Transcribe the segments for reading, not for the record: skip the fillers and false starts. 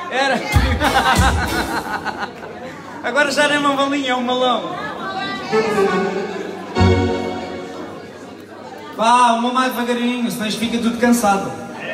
Era. Agora já não é uma balinha, é um malão. Vá, uma mais devagarinho, senão isto fica tudo cansado.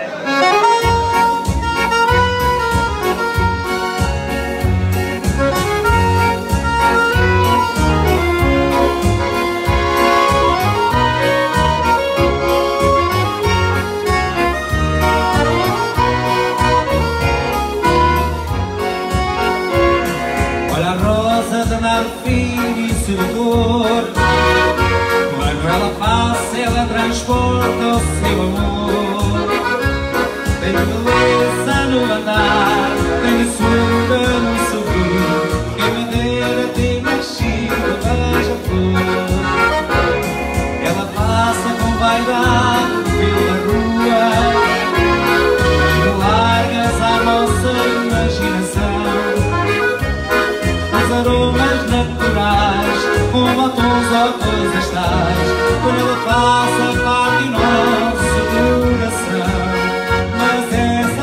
Olha a rosa de marfim e sedutor, quando ela passa ela transporta o seu amor. Tem beleza no andar, tem doçura no sorrir, quem me dera ter nascido beija-flor. Ela passa com vaidade pela rua, dando largas à nossa imaginação. Os aromas naturais, com batons ou coisas tais, quando ela passa parte o nosso coração. Mas essa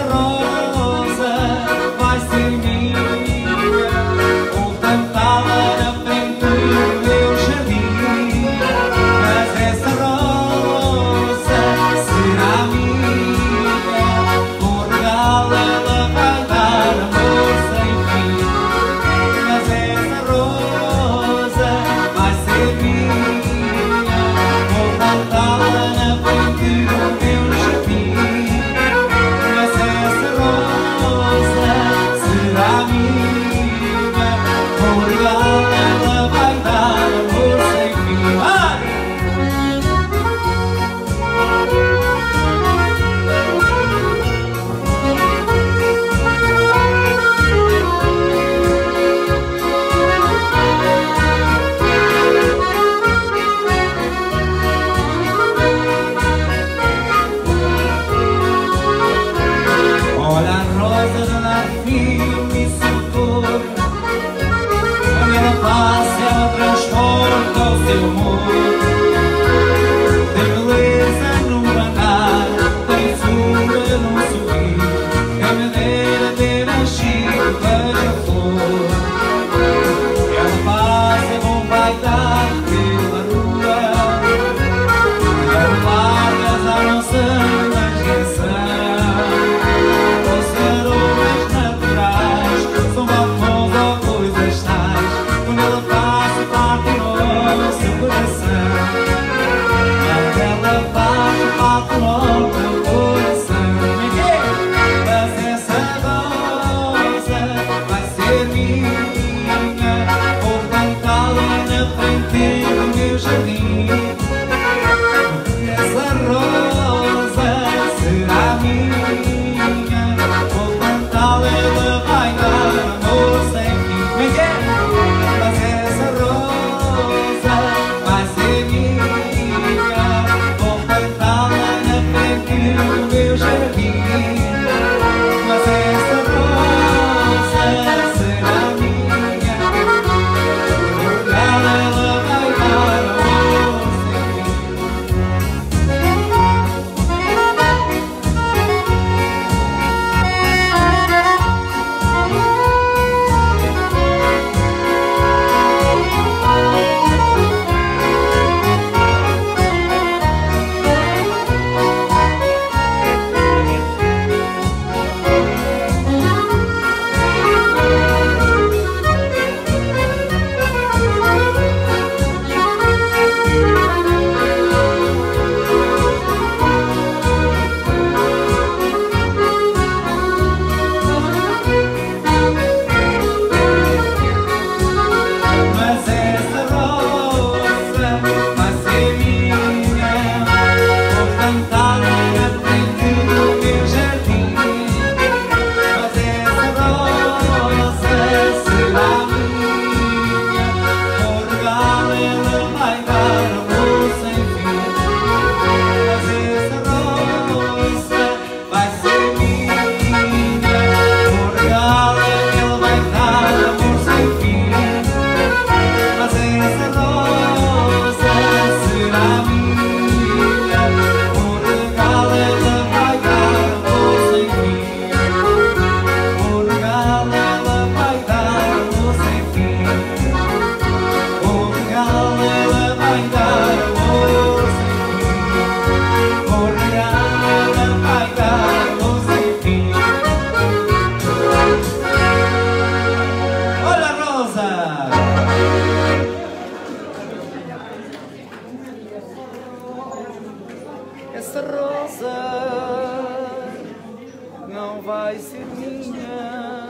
não vai ser minha.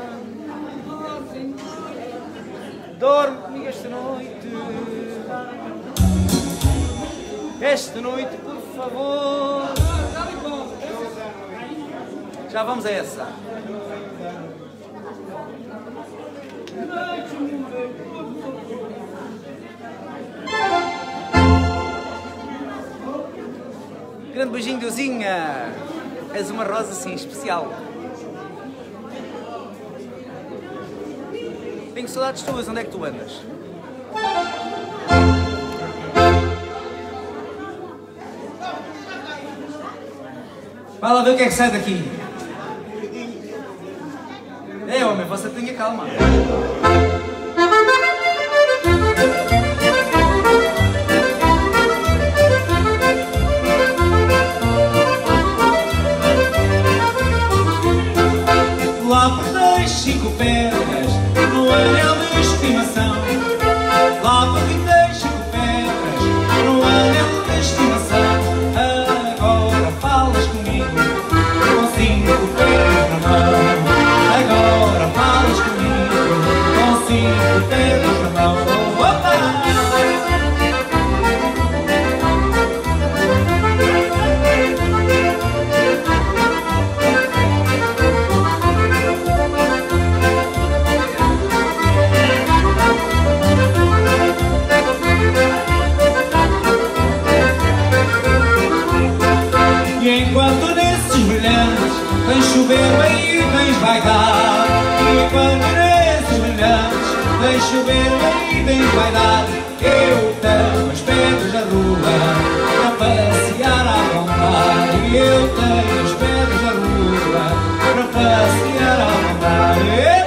Dorme comigo esta noite. Esta noite, por favor. Já vamos a essa. Grande beijinho, Deusinha. És uma rosa assim especial. Tenho saudades tuas, onde é que tu andas? Vai lá ver o que é que sai daqui. É, homem, você tenha calma. Lá por 2, 5 pedras, no anel de estimação. Lá por 2, 5 pedras, no anel de estimação. Agora falas comigo, com 5 pedras na mão. Agora falas comigo, com 5 pedras na mão. Opa! Enquanto nesses brilhantes vens chover bem e vens vaidade. E enquanto nesses brilhantes vens chover bem e vens vaidade, eu tenho as pedras da rua para passear à vontade. Eu tenho as pedras da rua para passear à vontade.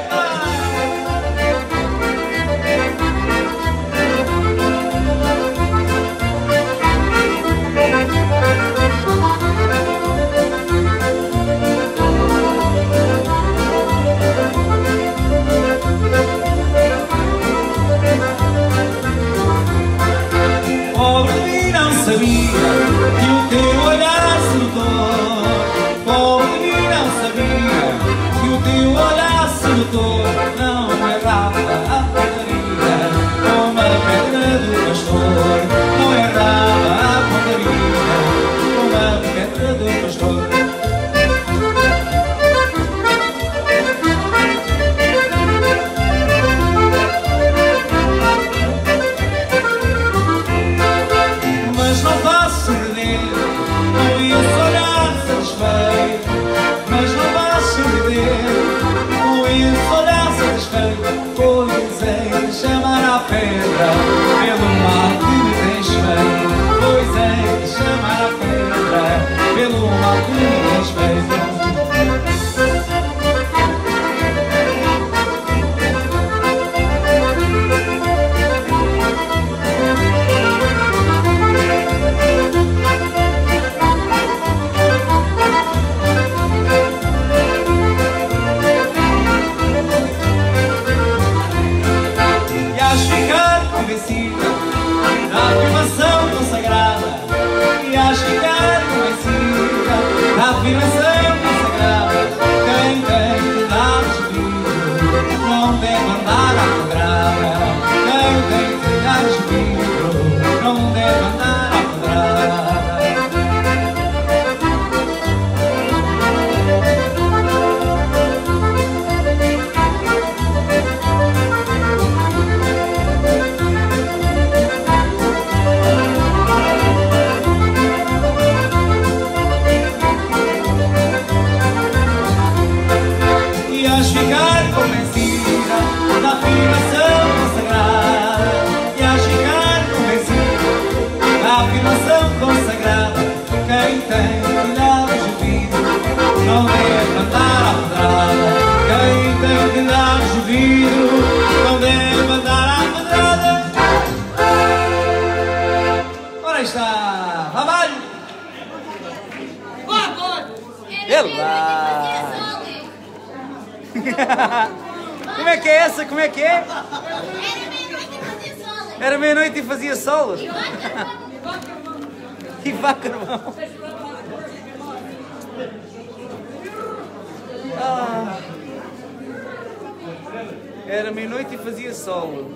Sabia que o teu olhar sedutor, pobre de mim não sabia que o teu olhar sedutor não errava a pontaria como a pedra do pastor, não errava a pontaria como a pedra do pastor. Pedra, pelo mal que me tens feito, pois é de chamar a pedra, pelo mal que me tens feito. Afirmação consagrada, quem tem que dar desvio não deve andar à quadrada. Quem tem que dar desvio não deve andar à quadrada. Ficar convencida da afirmação consagrada, e a ficar convencida da afirmação consagrada, quem tem cuidado de vida não deve andar à pedrada. Quem tem cuidado de vidro não deve andar à pedrada. Ora está, trabalho! Ela! Como é que é essa? Como é que é? Era meia-noite e fazia sol. E vá carvão. Era meia-noite e fazia sol.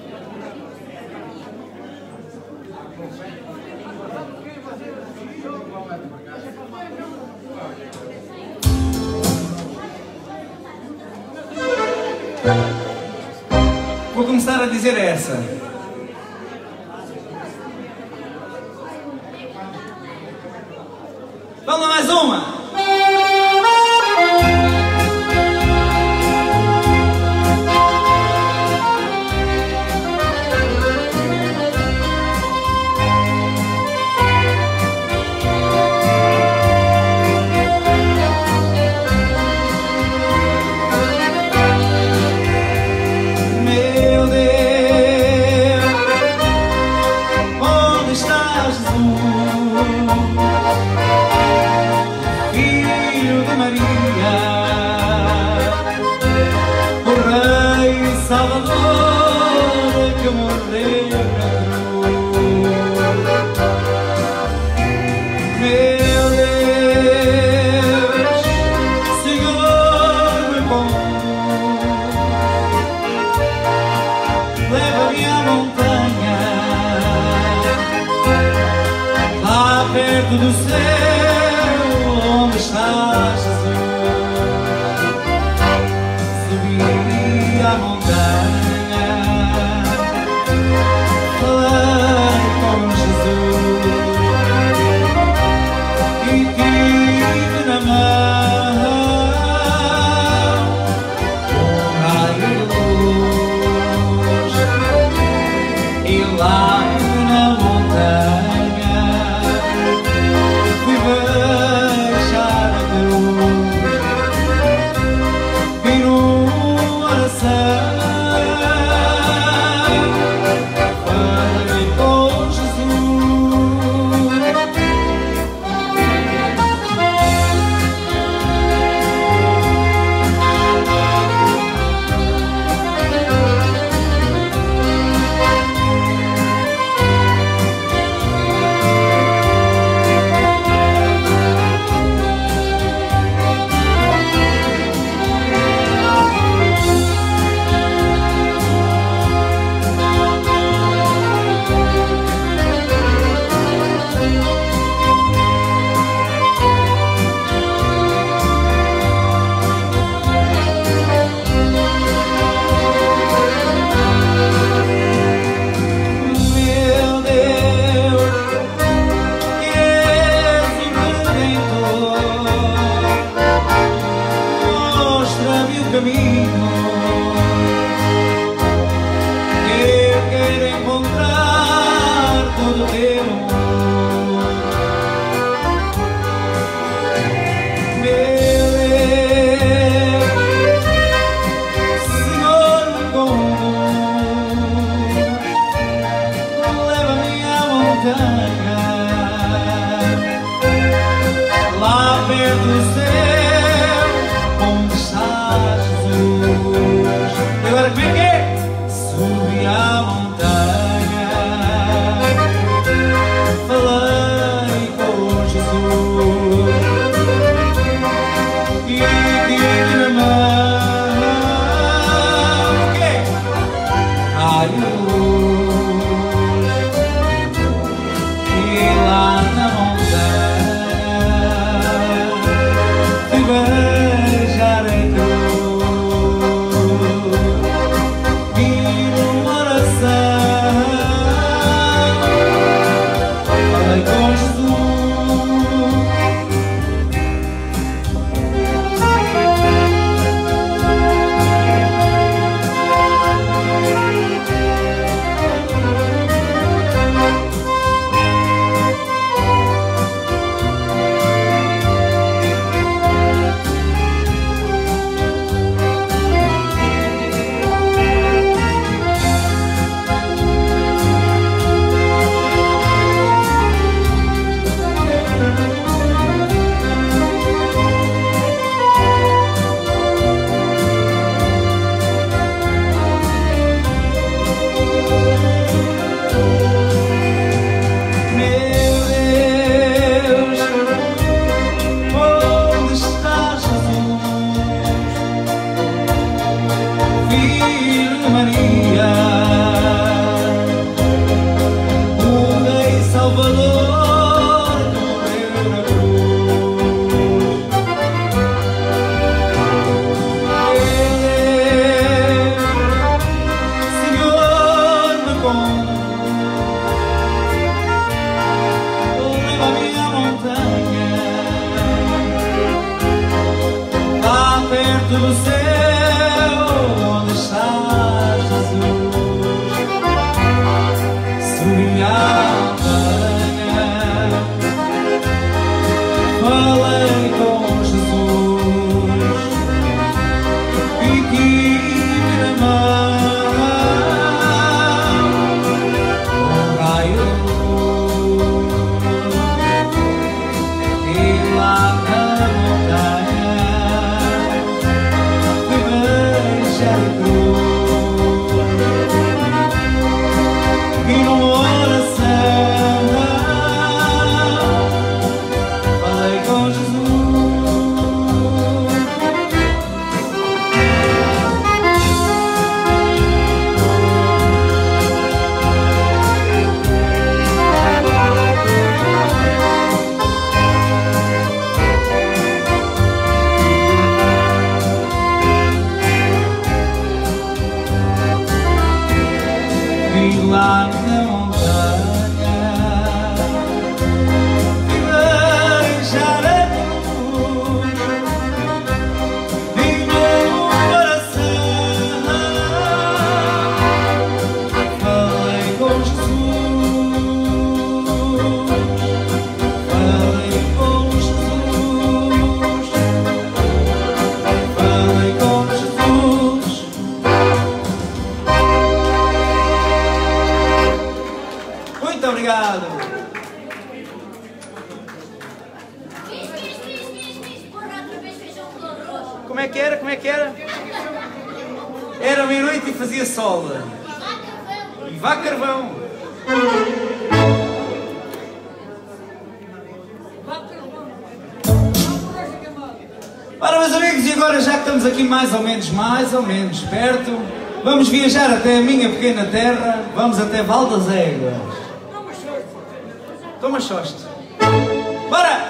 Vou começar a dizer essa. Vamos lá, mais uma! Salvador que morreu na cruz. Meu Deus, Senhor meu bom, leva-me à montanha, lá perto do céu, onde está Jesus. Subi a montanha, falei com Jesus e tive na mão um raio de luz, e lá na montanha fui beijar a cruz, vi numa oração. Caminho, eu quero encontrar todo o teu amor. Meu Deus, Senhor meu bom, leva-me à montanha, lá perto do céu, onde está Jesus. alto do céu, onde está Jesus? Subi à montanha, falei com Jesus e tive na mão um raio de luz. E lá na montanha fui beijar a cruz e numa oração falei com Jesus. E lá na montanha beijar a cruz e no coração falei com Jesus, falei com Jesus, falei com Jesus. Muito obrigado. Como é que era? Como é que era? Era meia-noite e fazia sol. E vá carvão. Ora, meus amigos, e agora já que estamos aqui mais ou menos perto, vamos viajar até a minha pequena terra, vamos até Val das Éguas. Toma xoste. Bora!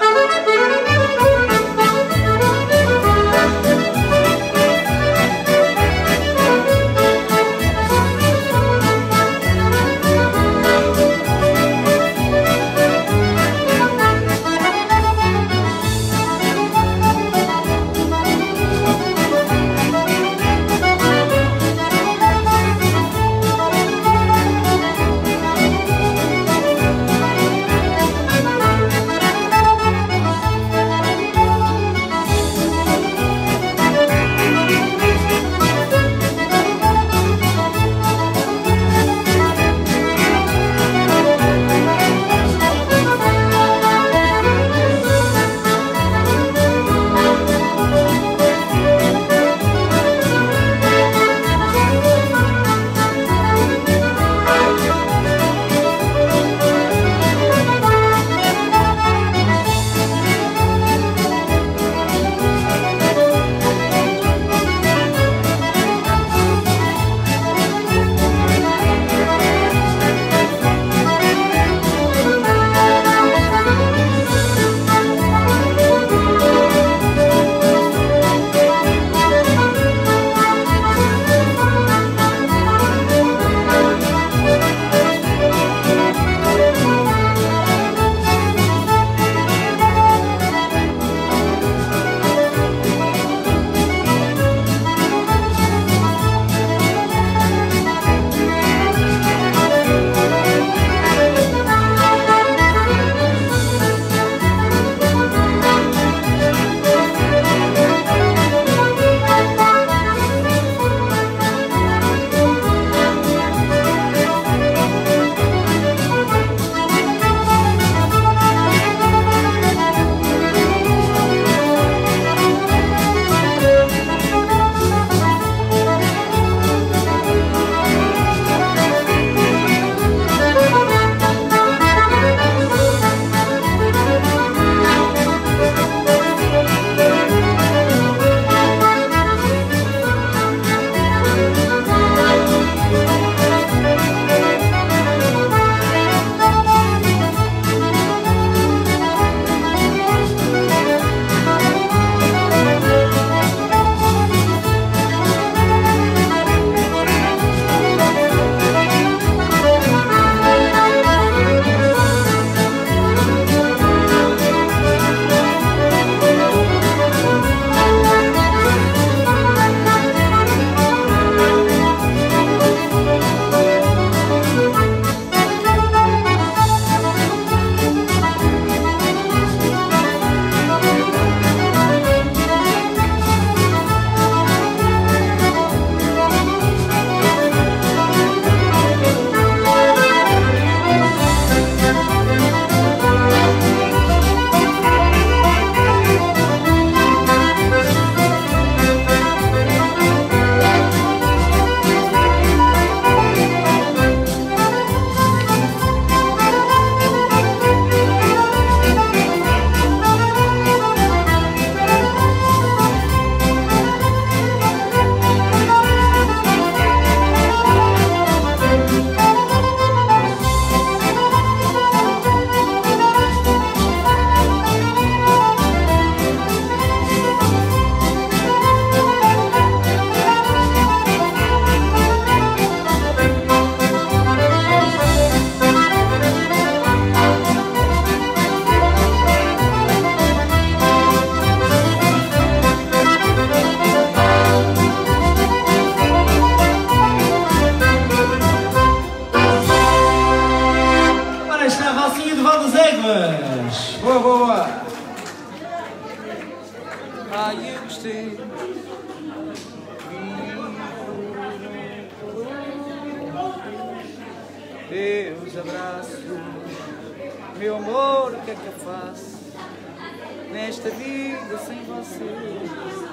teus abraços. Meu amor, o que é que eu faço nesta vida sem você?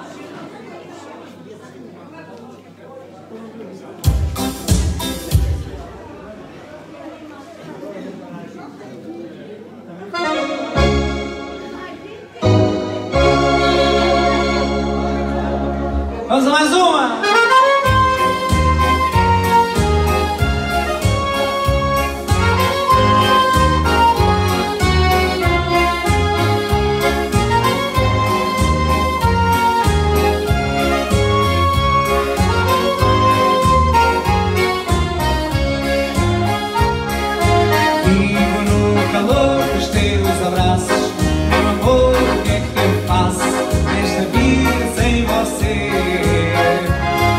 Vamos a mais uma! Vivo no calor dos teus abraços. Meu amor, o que é que eu faço nesta vida sem você?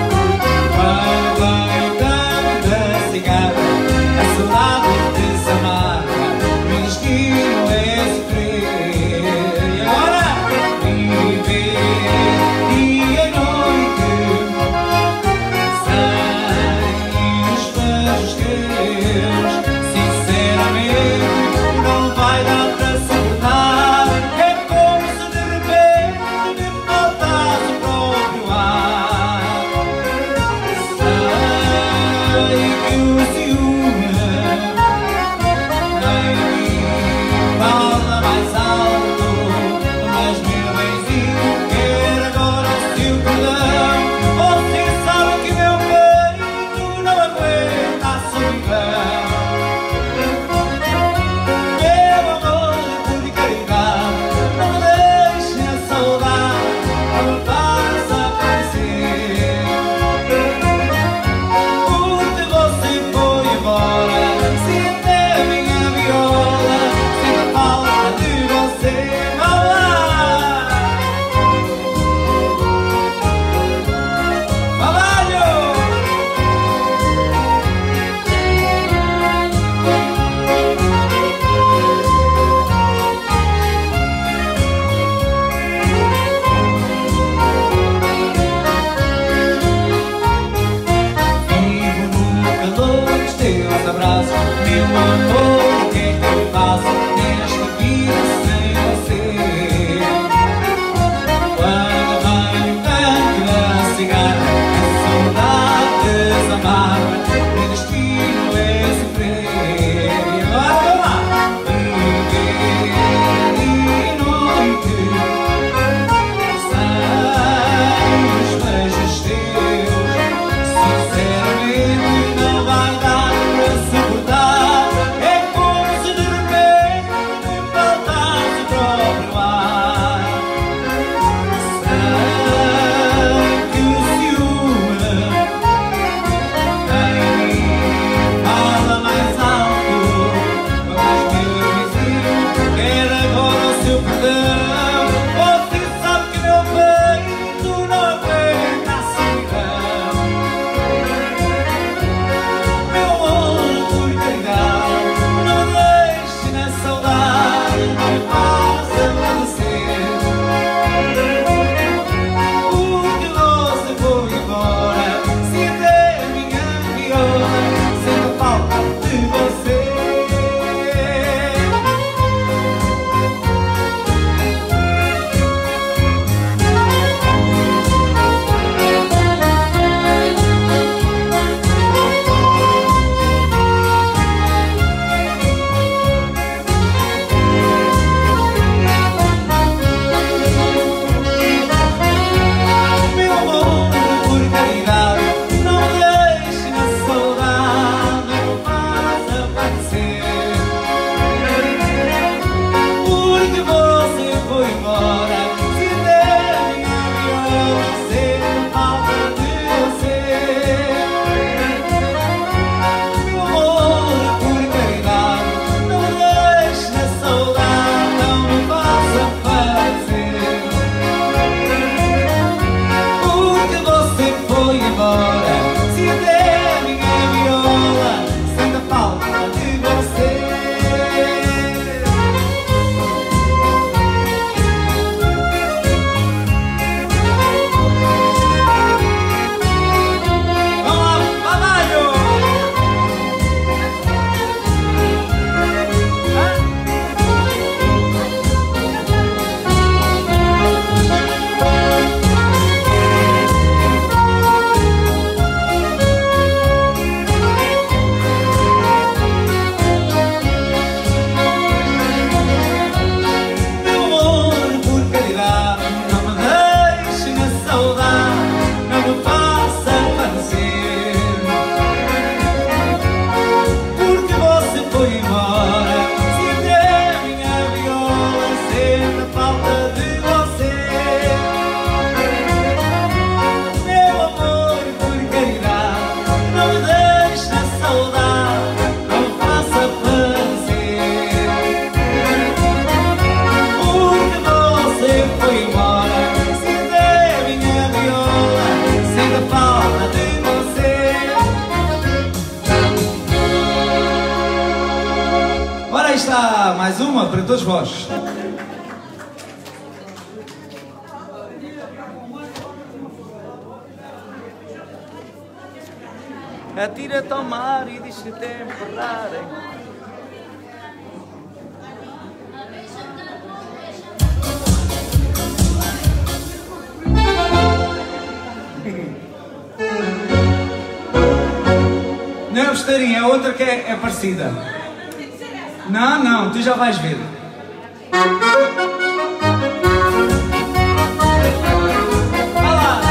saudade não me faça padecer, porque você foi embora, sinto a minha viola, sente a falta de você. Meu amor, por caridade, não me deixe na saudade, não me faça padecer, porque você foi embora, sinto a minha viola, sente a falta de você. Ora, aí está mais uma para todos vós. Atira-te ao mar e diz-te até emperrarem. Não é o Esteirinho, é outra que é parecida. Não, não, tu já vais ver. Vai lá.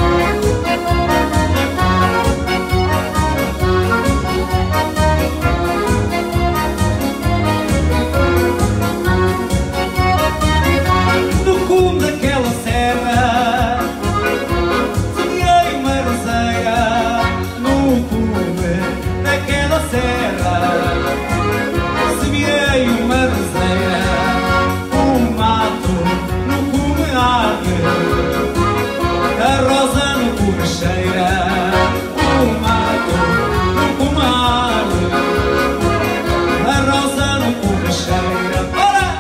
No cume daquela serra semeei uma roseira. No cume daquela serra semeei uma roseira. O mato no cume arde, a rosa no cume cheira. O mato no cume arde, a rosa no cume cheira. Bora!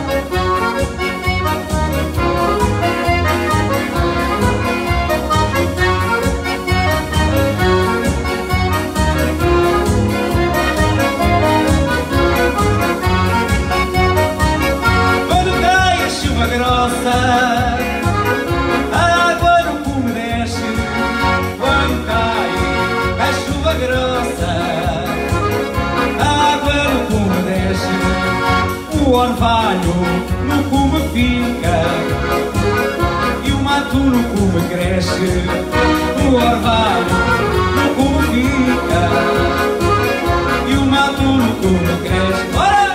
Quando cai a chuva grossa, a água no cume desce. Quando cai a chuva grossa, a água no cume desce. O orvalho no cume fica e o mato no cume cresce. O orvalho no cume fica e o mato no cume cresce. Bora!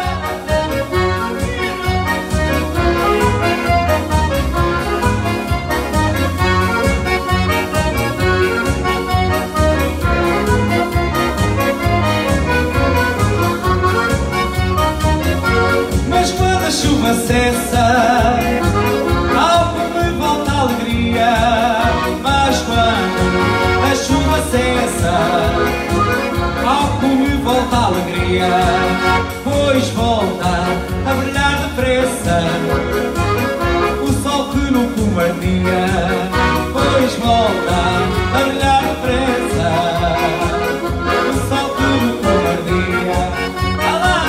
Mas quando a chuva cessa, ao cume volta a alegria. Mas quando a chuva cessa, ao cume volta a alegria. Pois volta a brilhar depressa o sol que no cume ardia. Pois volta a brilhar depressa o sol que no cume ardia. Vai lá!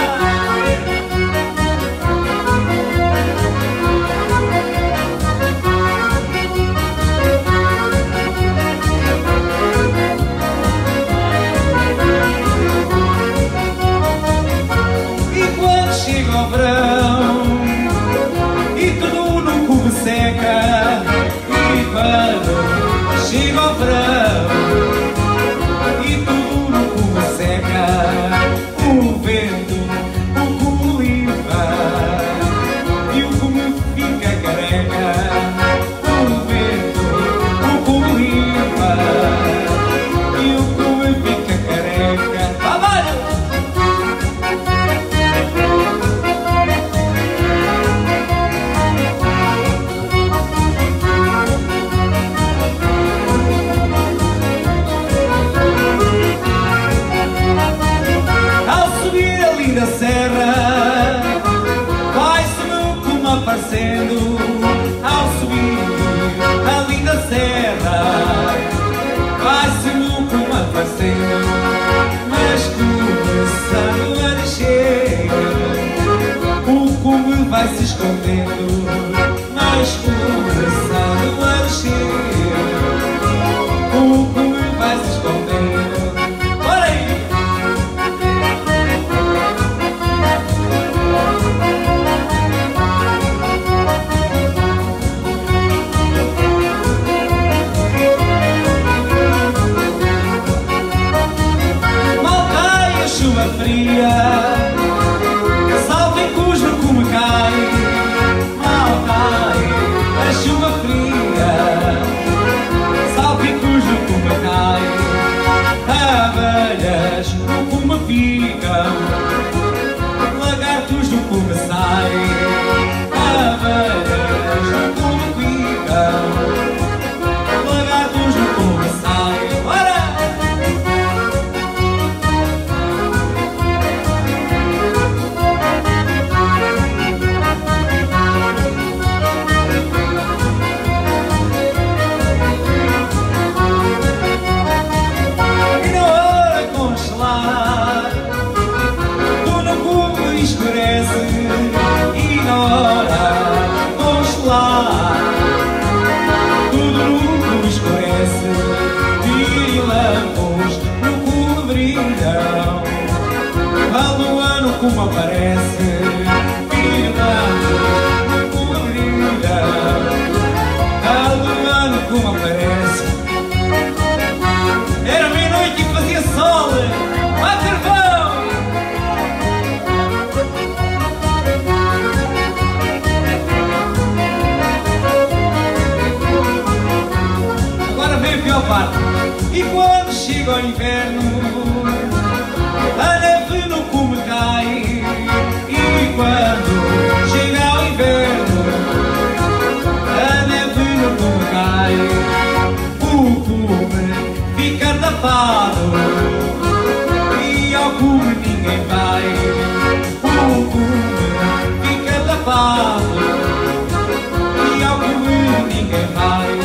E quando chega o verão e tudo no cume seca, e quando chega o verão e tudo no cume seca, o vento o cume limpa e o cume fica careca. O vento o cume limpa e o cume fica careca. Vai! Ao subir a linda serra, vai-se no cume aparecendo. Ao subir a linda serra, vai-se no cume aparecendo. Mas começando a descer, o cume vai se escondendo. Mas começando a descer, o cume vai se escondendo. Bora aí! como aparece, filho da colorida. Cada ano como aparece. Era meia-noite e fazia sol, a carvão. Agora vem a pior parte. E quando chega o inverno, a neve no cume cai. E quando chega o inverno, a neve no cume cai. O cume fica tapado e ao cume ninguém vai. O cume fica tapado e ao cume ninguém vai.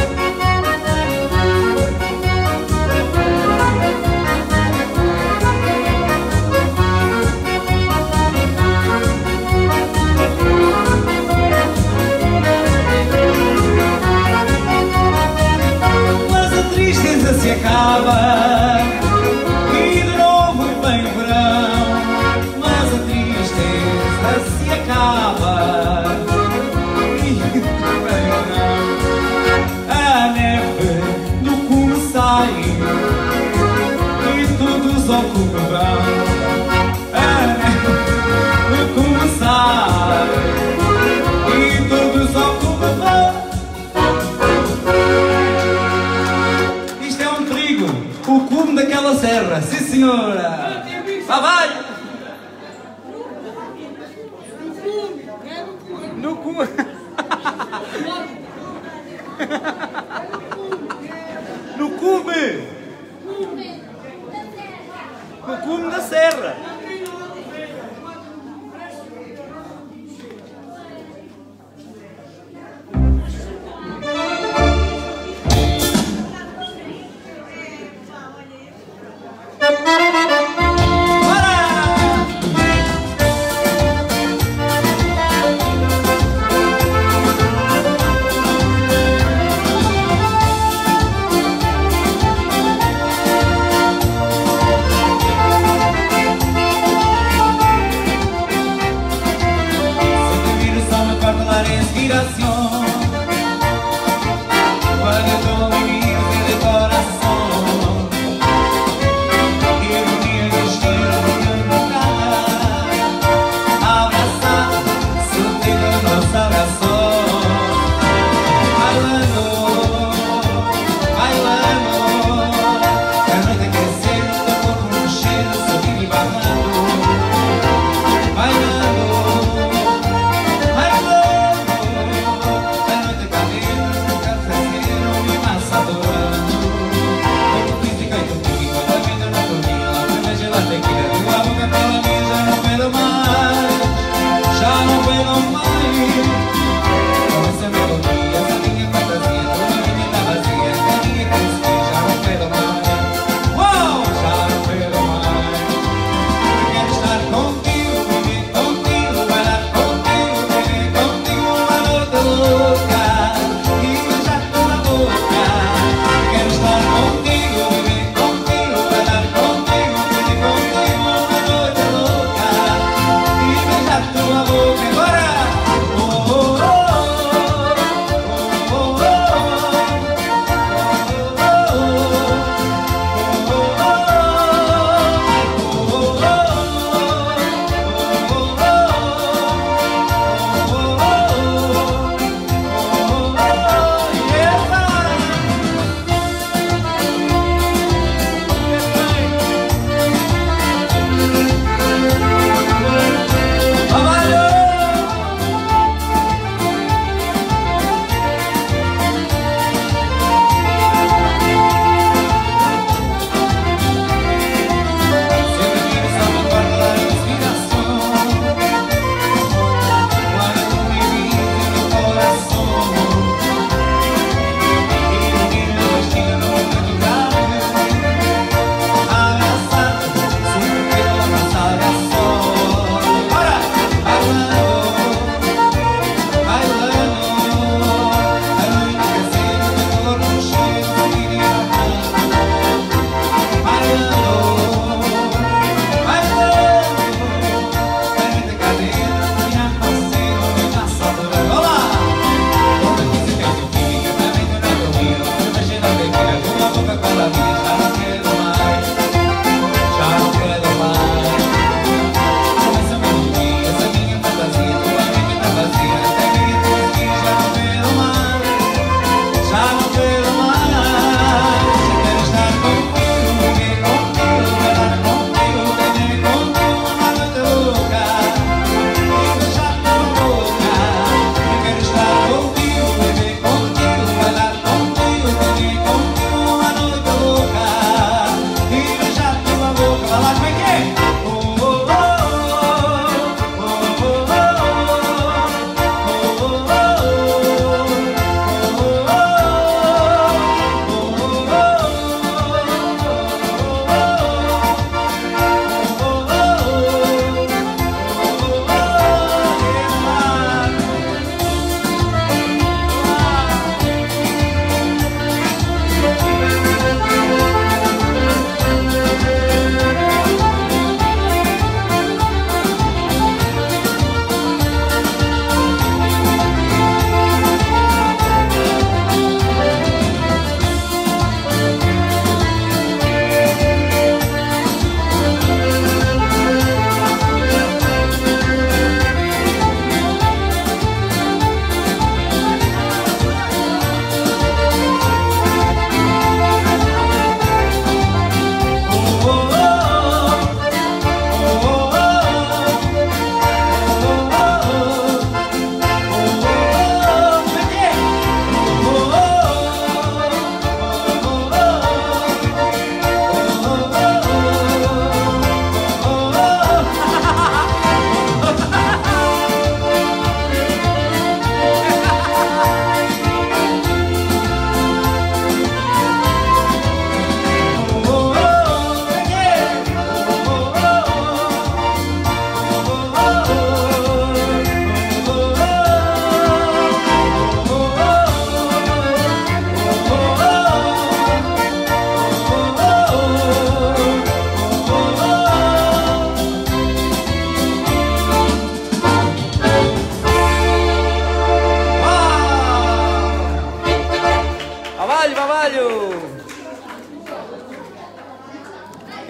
Se acaba e de novo vem o verão, mas a tristeza se acaba e de novo vem o verão. A neve no cume sai e todos ao cume vão. A neve no cume sai e todos ao cume vão. O cume daquela serra, sim senhora! Lá vai! No cume! No cume! No cume da serra!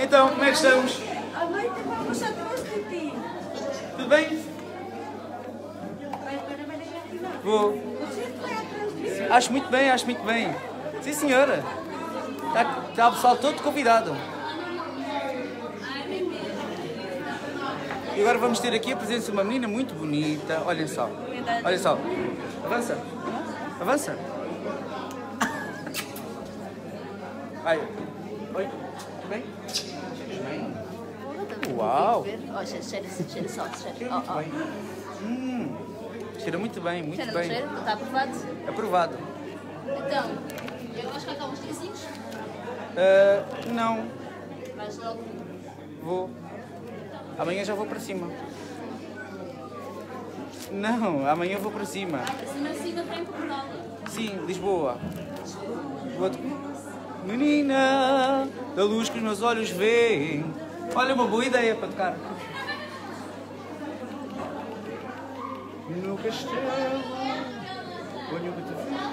Então, como é que estamos? A mãe tem uma moça atrás de ti. Tudo bem? Vou. Acho muito bem, acho muito bem. Sim, senhora. Está o pessoal todo convidado. E agora vamos ter aqui a presença de uma menina muito bonita. Olhem só. Olhem só. Avança. Avança. Ai. Oi. Tudo bem? Uau. Cheira só. Cheira muito bem, muito Cheira, bem. cheira? Está aprovado? Aprovado. Então, eu acho que há cá uns diazinhos. Não. Vais logo. Vou. Amanhã já vou para cima. Não, amanhã vou para cima. Cima para em Portugal. Sim, Lisboa. Menina, da luz que os meus olhos veem. Olha, uma boa ideia para tocar. No castelo, ponho o que te vi.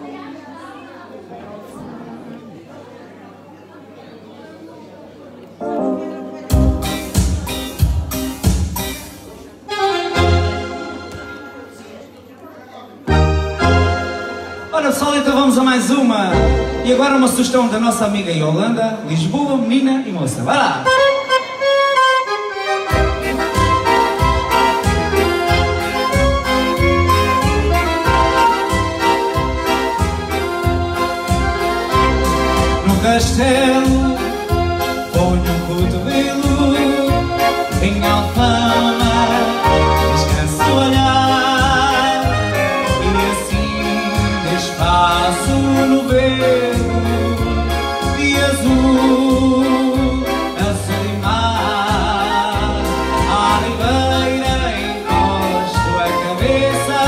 Ora pessoal, então vamos a mais uma. E agora uma sugestão da nossa amiga Yolanda, Lisboa, menina e moça. Vai lá! No castelo, ponho um cotovelo em Alfama, descanso o olhar e assim desfaço no velo de azul, azul e mar. À ribeira encosto a cabeça,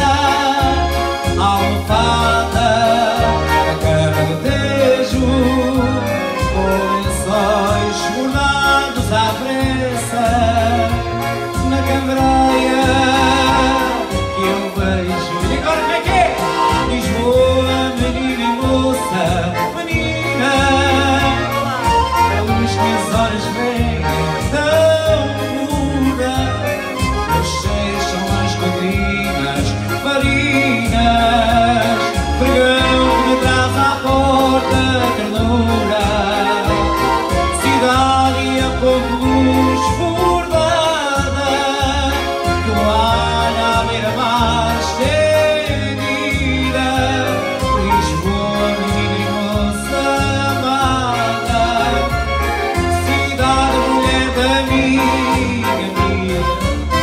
almofada a cara do Tejo, com lençóis bordados à pressa, na cambreia que eu vejo. E agora como é que é? Lisboa, menina e moça, menina, a luz que as horas veem tão pura, os cheiros são as codrinas, farinas, pregão que me traz à porta ternura, cidade e a pouco luz bordada, toalha à beira-mar estendida, Lisboa, menina e moça amada, cidade, mulher da minha vida.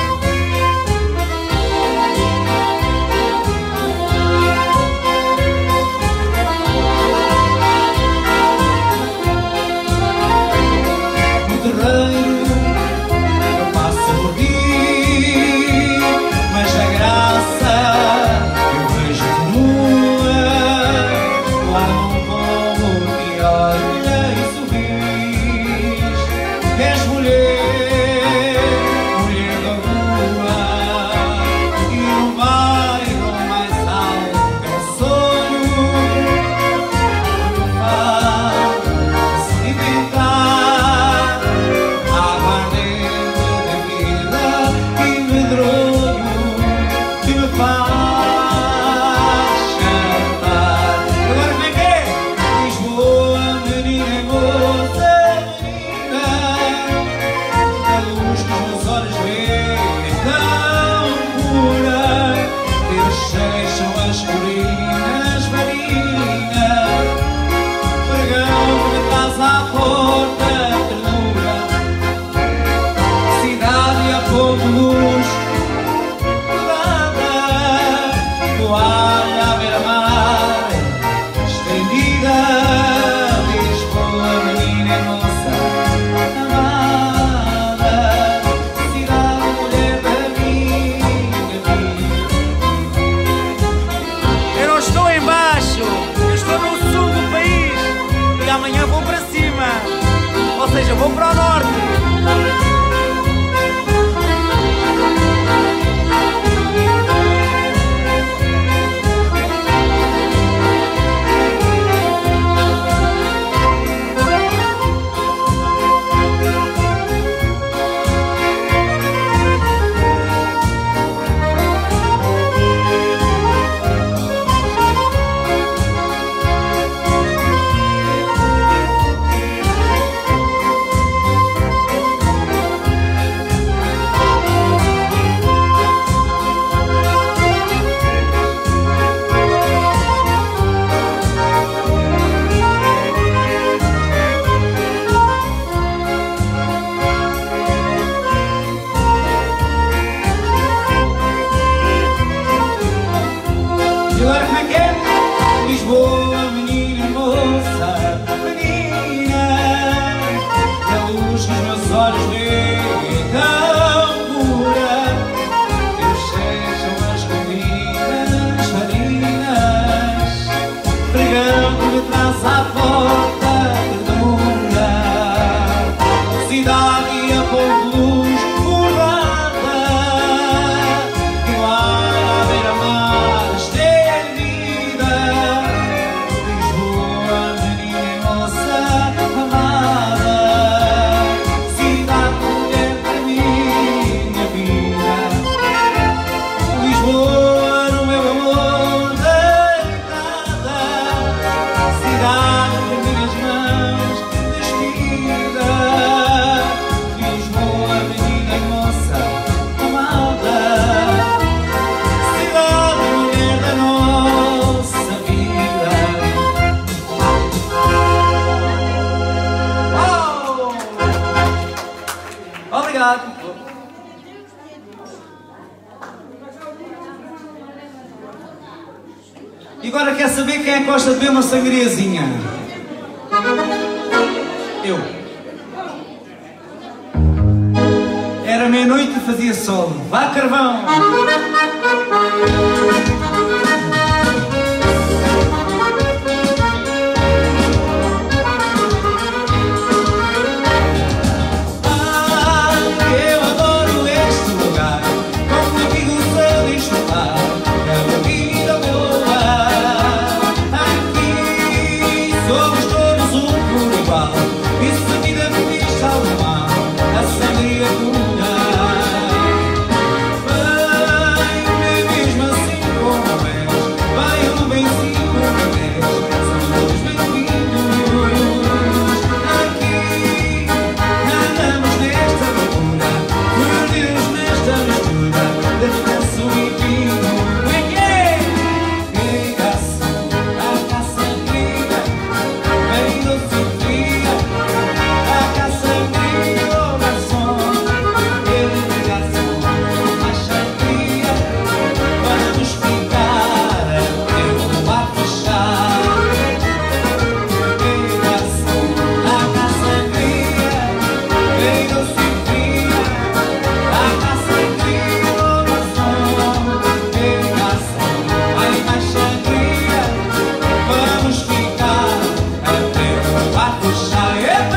No terreiro eu passo por ti, mas a graça eu vejo-te nua, lá num povo que olha e sorris. És mulher, mulher da rua, e no bairro mais alto que o sonho faz sedimentar aguardente da vida e medronho que me faz cantar. Agora como é que é? Lisboa, menina e moça, menina, a luz que os meus olhos veem é tão pura, teus cheiros são as corinas marinas, pregão que me traz à porta ternura, cidade a pouco luz bordada, toalha à beira-mar estendida, Lisboa, menina e moça amada, cidade, mulher da minha vida. Eu não estou em baixo, eu estou no sul do país e amanhã vou para cima, ou seja, vou para o norte. olhos dele tão pura, que sejam as comidas farinas, pregando-me traz à porta ternura, cidade e a pouco luz curvada, que no ar à beira-mar estende vida, Lisboa, menina e moça amada, cidade mulher da minha vida, Lisboa no meu amor deitada, cidade de minhas mãos despida, Lisboa, menina e moça amada, cidade mulher da nossa vida. Oh! Obrigado. E agora quer saber quem é que gosta de beber uma sangriazinha? Eu. Era meia-noite e fazia sol. Vá, carvão! Eu adoro este lugar, como amigos a desfrutar, é uma vida boa. Aqui somos todos um por igual, e se a vida me diz algo mal, a sangria pura. Vem mesmo assim como és, vai um benzinho como és, são todos bem-vindos. Aqui andamos nesta loucura, perdidos nesta mistura de danço e vinho. Como é que é? Liga-se a caçangria, bem doce e fria, a caçangria, o garçom, ele de garçom, a sangria, vamos ficar até o bar fechar. Liga-se a caçangria, bem doce e fria, a caçangria, o garçom, ele garçom, vai mais sangria, vamos ficar até o bar fechar. Epa!